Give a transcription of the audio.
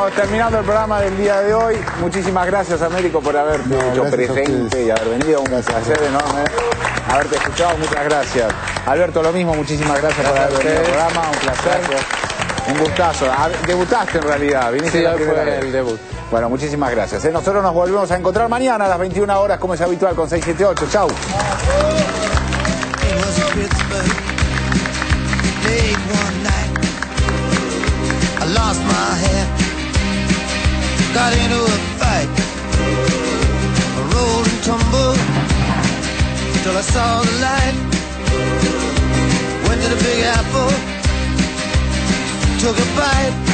Estamos terminando el programa del día de hoy. Muchísimas gracias, Américo, por haberte hecho presente y haber venido. Un placer enorme haberte escuchado. Muchas gracias. Alberto, lo mismo. Muchísimas gracias por haber venido al programa. Un placer. Un gustazo. Debutaste en realidad. Viniste la primera vez. El debut. Bueno, muchísimas gracias. Nosotros nos volvemos a encontrar mañana a las 21 horas, como es habitual, con 678. Chau. Lost my head, got into a fight, I rolled and tumbled till I saw the light. Went to the Big Apple, took a bite.